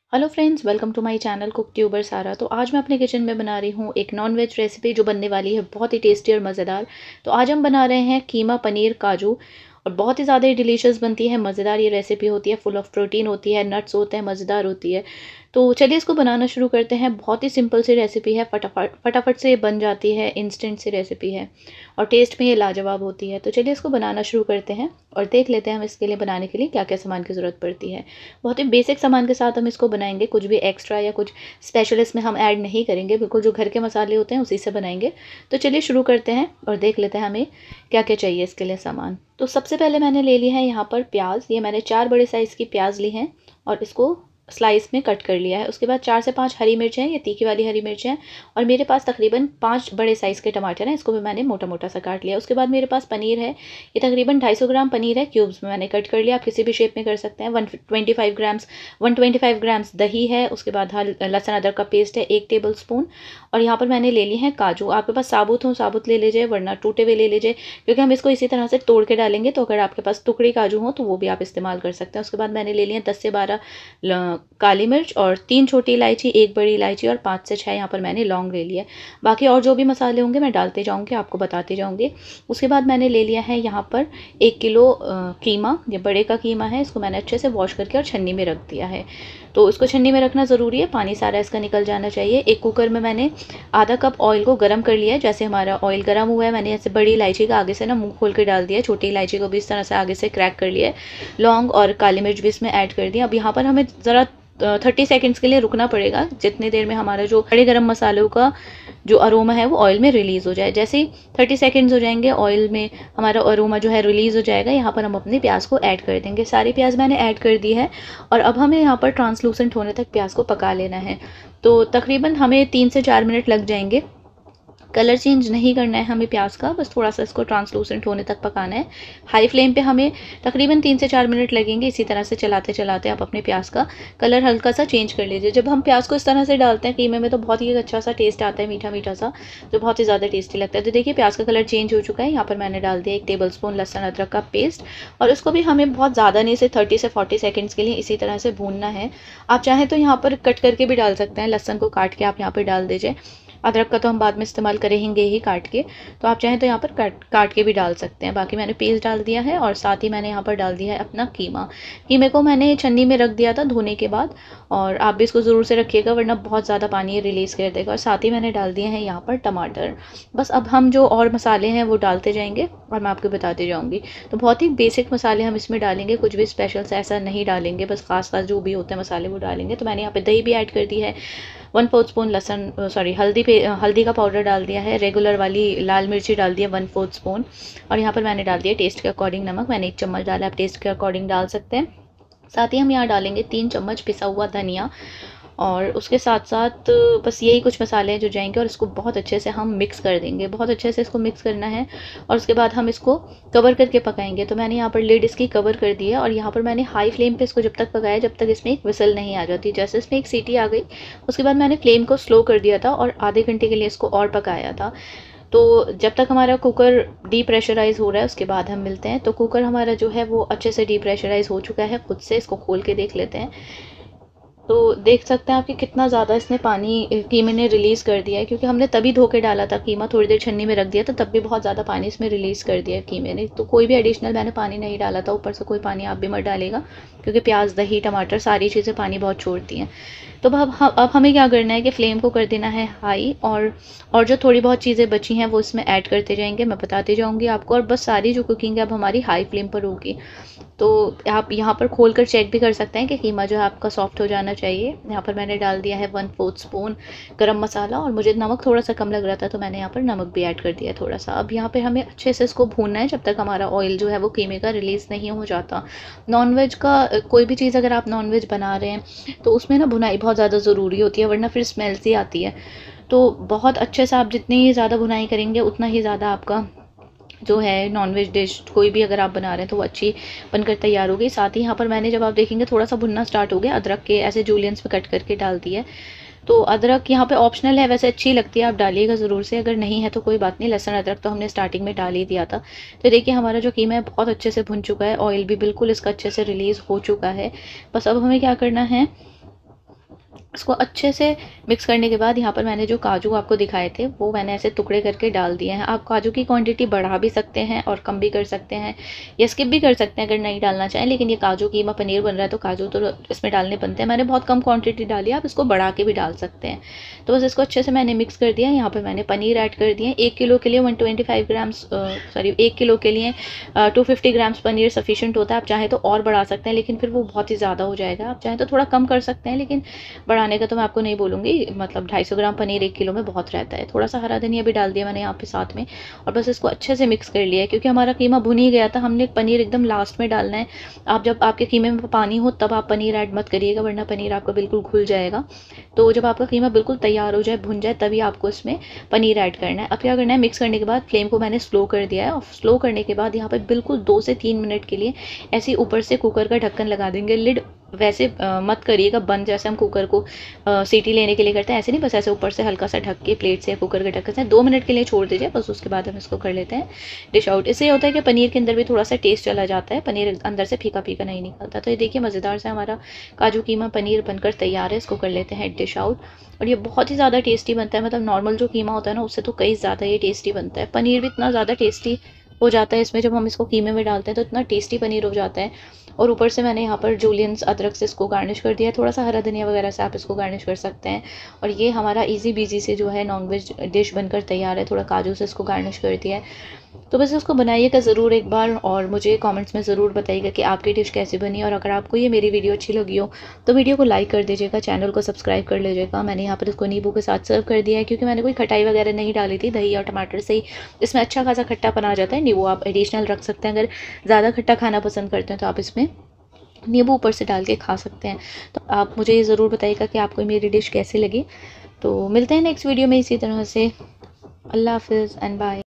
Hello friends, welcome to my channel cook tuber Sara. तो आज मैं अपने किचन में बना रही हूँ एक नॉन वेज रेसिपी जो बनने वाली है बहुत ही टेस्टी और मज़ेदार। तो आज हम बना रहे हैं कीमा पनीर काजू, और बहुत ही ज़्यादा ही डिलीशियस बनती है, मज़ेदार ये रेसिपी होती है, फुल ऑफ प्रोटीन होती है, नट्स होते हैं, मज़ेदार होती है। तो चलिए इसको बनाना शुरू करते हैं। बहुत ही सिंपल सी रेसिपी है, फटाफट फटाफट से बन जाती है, इंस्टेंट सी रेसिपी है और टेस्ट में ये लाजवाब होती है। तो चलिए इसको बनाना शुरू करते हैं और देख लेते हैं हम इसके लिए बनाने के लिए क्या क्या सामान की ज़रूरत पड़ती है। बहुत ही बेसिक सामान के साथ हम इसको बनाएंगे, कुछ भी एक्स्ट्रा या कुछ स्पेशल इसमें हम ऐड नहीं करेंगे, बिल्कुल जो घर के मसाले होते हैं उसी से बनाएंगे। तो चलिए शुरू करते हैं और देख लेते हैं हमें क्या क्या चाहिए इसके लिए सामान। तो सबसे पहले मैंने ले लिया है यहाँ पर प्याज। ये मैंने 4 बड़े साइज़ की प्याज ली हैं और इसको स्लाइस में कट कर लिया है। उसके बाद 4 से 5 हरी मिर्च हैं, ये तीखी वाली हरी मिर्च हैं। और मेरे पास तकरीबन 5 बड़े साइज़ के टमाटर हैं, इसको भी मैंने मोटा मोटा सा काट लिया। उसके बाद मेरे पास पनीर है, ये तकरीबन 250 ग्राम पनीर है, क्यूब्स में मैंने कट कर लिया। आप किसी भी शेप में कर सकते हैं। 125 ग्राम्स दही है। उसके बाद लहसुन अदरक का पेस्ट है 1 टेबल स्पून। और यहाँ पर मैंने ले लिए हैं काजू। आपके पास साबुत हो साबुत ले लीजिए, वरना टूटे हुए ले लीजिए, क्योंकि हम इसको इसी तरह से तोड़ के डालेंगे। तो अगर आपके पास टुकड़ी काजू हो तो वो भी आप इस्तेमाल कर सकते हैं। उसके बाद मैंने ले लिए 10 से 12 काली मिर्च और 3 छोटी इलायची, 1 बड़ी इलायची और 5 से 6 यहाँ पर मैंने लौंग ले लिए। बाकी और जो भी मसाले होंगे मैं डालते जाऊँगी, आपको बताते जाऊँगी। उसके बाद मैंने ले लिया है यहाँ पर 1 किलो कीमा। ये बड़े का कीमा है, इसको मैंने अच्छे से वॉश करके और छन्नी में रख दिया है। तो इसको छन्नी में रखना ज़रूरी है, पानी सारा इसका निकल जाना चाहिए। एक कुकर में मैंने आधा कप ऑयल को गर्म कर लिया है। जैसे हमारा ऑयल गर्म हुआ है, मैंने ऐसे बड़ी इलायची का आगे से ना मुंह खोल के डाल दिया है, छोटी इलायची को भी इस तरह से आगे से क्रैक कर लिया है, लौंग और काली मिर्च भी इसमें ऐड कर दिया। अब यहाँ पर हमें ज़रा 30 सेकंड्स के लिए रुकना पड़ेगा, जितनी देर में हमारा जो खड़े गरम मसालों का जो अरोमा है वो ऑयल में रिलीज़ हो जाए। जैसे ही 30 सेकंड्स हो जाएंगे, ऑयल में हमारा अरोमा जो है रिलीज़ हो जाएगा, यहाँ पर हम अपने प्याज को ऐड कर देंगे। सारी प्याज मैंने ऐड कर दी है और अब हमें यहाँ पर ट्रांसलूसेंट होने तक प्याज को पका लेना है। तो तकरीबन हमें 3 से 4 मिनट लग जाएंगे। कलर चेंज नहीं करना है हमें प्याज का, बस थोड़ा सा इसको ट्रांसलूसेंट होने तक पकाना है। हाई फ्लेम पे हमें तकरीबन 3 से 4 मिनट लगेंगे। इसी तरह से चलाते चलाते आप अपने प्याज का कलर हल्का सा चेंज कर लीजिए। जब हम प्याज को इस तरह से डालते हैं कीमे में तो बहुत ही अच्छा सा टेस्ट आता है, मीठा मीठा सा, जो बहुत ही ज़्यादा टेस्टी लगता है। तो देखिए प्याज का कलर चेंज हो चुका है। यहाँ पर मैंने डाल दिया 1 टेबल स्पून लहसुन अदरक का पेस्ट, और इसको भी हमें बहुत ज़्यादा नहीं, से 30 से 40 सेकेंड्स के लिए इसी तरह से भूनना है। आप चाहें तो यहाँ पर कट करके भी डाल सकते हैं, लहसुन को काट के आप यहाँ पर डाल दीजिए। अदरक का तो हम बाद में इस्तेमाल करेंगे ही काट के, तो आप चाहें तो यहाँ पर काट के भी डाल सकते हैं। बाकी मैंने पेस्ट डाल दिया है और साथ ही मैंने यहाँ पर डाल दिया है अपना कीमा। कीमे को मैंने छन्नी में रख दिया था धोने के बाद, और आप भी इसको ज़रूर से रखिएगा वरना बहुत ज़्यादा पानी रिलीज़ कर देगा। और साथ ही मैंने डाल दिए हैं यहाँ पर टमाटर। बस अब हम जो और मसाले हैं वो डालते जाएंगे और मैं आपको बताती जाऊँगी। तो बहुत ही बेसिक मसाले हम इसमें डालेंगे, कुछ भी स्पेशल से ऐसा नहीं डालेंगे, बस खास खास जो भी होते हैं मसाले वो डालेंगे। तो मैंने यहाँ पर दही भी ऐड कर दी है, 1/4 स्पून हल्दी का पाउडर डाल दिया है, रेगुलर वाली लाल मिर्ची डाल दिया 1/4 स्पून, और यहाँ पर मैंने डाल दिया टेस्ट के अकॉर्डिंग नमक। मैंने 1 चम्मच डाला, आप टेस्ट के अकॉर्डिंग डाल सकते हैं। साथ ही हम यहाँ डालेंगे 3 चम्मच पिसा हुआ धनिया, और उसके साथ साथ बस यही कुछ मसाले हैं जो जाएंगे, और इसको बहुत अच्छे से हम मिक्स कर देंगे। बहुत अच्छे से इसको मिक्स करना है और उसके बाद हम इसको कवर करके पकाएंगे। तो मैंने यहाँ पर लिड इसकी कवर कर दी है और यहाँ पर मैंने हाई फ्लेम पे इसको जब तक पकाया जब तक इसमें एक विसल नहीं आ जाती। जैसे इसमें एक सीटी आ गई उसके बाद मैंने फ्लेम को स्लो कर दिया था और आधे घंटे के लिए इसको और पकाया था। तो जब तक हमारा कुकर डीप्रेशराइज़ हो रहा है उसके बाद हम मिलते हैं। तो कुकर हमारा जो है वो अच्छे से डीप्रेशराइज़ हो चुका है खुद से। इसको खोल के देख लेते हैं। तो देख सकते हैं आप कि कितना ज़्यादा इसने पानी कीमे ने रिलीज़ कर दिया है, क्योंकि हमने तभी धो के डाला था कीमा, थोड़ी देर छन्नी में रख दिया था, तब भी बहुत ज़्यादा पानी इसमें रिलीज़ कर दिया कीमे ने। तो कोई भी एडिशनल मैंने पानी नहीं डाला था, ऊपर से कोई पानी आप भी मत डालेगा, क्योंकि प्याज दही टमाटर सारी चीज़ें पानी बहुत छोड़ती हैं। तो अब हमें क्या करना है कि फ़्लेम को कर देना है हाई, और जो थोड़ी बहुत चीज़ें बची हैं वो इसमें ऐड करते जाएंगे, मैं बताती जाऊँगी आपको। और बस सारी जो कुकिंग है अब हमारी हाई फ्लेम पर होगी। तो आप यहाँ पर खोल कर चेक भी कर सकते हैं कि कीमा जो है आपका सॉफ्ट हो जाना चाहिए। यहाँ पर मैंने डाल दिया है 1/4 स्पून गरम मसाला, और मुझे नमक थोड़ा सा कम लग रहा था तो मैंने यहाँ पर नमक भी ऐड कर दिया थोड़ा सा। अब यहाँ पे हमें अच्छे से इसको भूनना है जब तक हमारा ऑयल जो है वो कीमे का रिलीज़ नहीं हो जाता। नॉनवेज का कोई भी चीज़ अगर आप नॉनवेज बना रहे हैं तो उसमें ना भुनाई बहुत ज़्यादा ज़रूरी होती है, वरना फिर स्मेल सी आती है। तो बहुत अच्छे से आप जितनी ही ज़्यादा भुनाई करेंगे उतना ही ज़्यादा आपका जो है नॉनवेज डिश कोई भी अगर आप बना रहे हैं तो वो अच्छी बनकर तैयार होगी। साथ ही यहाँ पर मैंने जब आप देखेंगे थोड़ा सा भुनना स्टार्ट हो गया, अदरक के ऐसे जूलियंस में कट करके डाल दिया। तो अदरक यहाँ पे ऑप्शनल है, वैसे अच्छी लगती है, आप डालिएगा ज़रूर से, अगर नहीं है तो कोई बात नहीं। लहसुन अदरक तो हमने स्टार्टिंग में डाल ही दिया था। तो देखिए हमारा जो कीमा है बहुत अच्छे से भुन चुका है, ऑयल भी बिल्कुल इसका अच्छे से रिलीज़ हो चुका है। बस अब हमें क्या करना है इसको अच्छे से मिक्स करने के बाद यहाँ पर मैंने जो काजू आपको दिखाए थे वो मैंने ऐसे टुकड़े करके डाल दिए हैं। आप काजू की क्वांटिटी बढ़ा भी सकते हैं और कम भी कर सकते हैं या स्किप भी कर सकते हैं अगर नहीं डालना चाहें, लेकिन ये काजू कीमा पनीर बन रहा है तो काजू तो इसमें डालने बनते हैं। मैंने बहुत कम क्वान्टिटी डाली, आप इसको बढ़ा के भी डाल सकते हैं। तो बस इसको अच्छे से मैंने मिक्स कर दिया। यहाँ पर मैंने पनीर ऐड कर दिए। 1 किलो के लिए 125 ग्राम्स 1 किलो के लिए 250 ग्राम्स पनीर सफिशिएंट होता है। आप चाहें तो और बढ़ा सकते हैं, लेकिन फिर वो बहुत ही ज़्यादा हो जाएगा। आप चाहें तो थोड़ा कम कर सकते हैं, लेकिन बढ़ाने का तो मैं आपको नहीं बोलूँगी। मतलब 250 ग्राम पनीर 1 किलो में बहुत रहता है। थोड़ा सा हरा धनिया भी डाल दिया मैंने यहाँ पे साथ में, और बस इसको अच्छे से मिक्स कर लिया है। क्योंकि हमारा कीमा भुन ही गया था, हमने पनीर एकदम लास्ट में डालना है। आप जब आपके कीमे में पानी हो तब आप पनीर ऐड मत करिएगा, वरना पनीर आपका बिल्कुल घुल जाएगा। तो जब आपका कीमा बिल्कुल तैयार हो जाए, भुन जाए, तभी आपको इसमें पनीर ऐड करना है। अब क्या करना है, मिक्स करने के बाद फ्लेम को मैंने स्लो कर दिया है, और स्लो करने के बाद यहाँ पर बिल्कुल 2 से 3 मिनट के लिए ऐसे ऊपर से कुकर का ढक्कन लगा देंगे। लिड वैसे मत करिएगा बंद, जैसे हम कुकर को सीटी लेने के लिए करते हैं, ऐसे नहीं, बस ऐसे ऊपर से हल्का सा ढक के प्लेट से कुकर के ढक्कन से 2 मिनट के लिए छोड़ दीजिए बस। उसके बाद हम इसको कर लेते हैं डिश आउट। इससे होता है कि पनीर के अंदर भी थोड़ा सा टेस्ट चला जाता है, पनीर अंदर से फीका फीका नहीं निकलता। तो ये देखिए मज़ेदार से हमारा काजू कीमा पनीर बनकर तैयार है। इसको कर लेते हैं डिश आउट। और ये बहुत ही ज़्यादा टेस्टी बनता है, मतलब नॉर्मल जो कीमा होता है ना उससे तो कई ज़्यादा ये टेस्टी बनता है। पनीर भी इतना ज़्यादा टेस्टी हो जाता है इसमें, जब हम इसको कीमे में डालते हैं तो इतना टेस्टी पनीर हो जाता है। और ऊपर से मैंने यहाँ पर जूलियंस अदरक से इसको गार्निश कर दिया है, थोड़ा सा हरा धनिया वगैरह से आप इसको गार्निश कर सकते हैं। और ये हमारा इजी बीजी से जो है नॉनवेज डिश बनकर तैयार है। थोड़ा काजू से इसको गार्निश कर दिया है। तो बस इसको बनाइएगा ज़रूर एक बार, और मुझे कमेंट्स में ज़रूर बताइएगा कि आपकी डिश कैसी बनी। और अगर आपको ये मेरी वीडियो अच्छी लगी हो तो वीडियो को लाइक कर दीजिएगा, चैनल को सब्सक्राइब कर लीजिएगा। मैंने यहाँ पर इसको नींबू के साथ सर्व कर दिया है, क्योंकि मैंने कोई खटाई वगैरह नहीं डाली थी। दही और टमाटर से ही इसमें अच्छा खासा खट्टापन आ जाता है। नींबू आप एडिशनल रख सकते हैं, अगर ज़्यादा खट्टा खाना पसंद करते हैं तो आप इसमें नींबू ऊपर से डाल के खा सकते हैं। तो आप मुझे ये ज़रूर बताइएगा कि आपको मेरी डिश कैसी लगी। तो मिलते हैं नेक्स्ट वीडियो में इसी तरह से। अल्लाह हाफिज़ एंड बाय।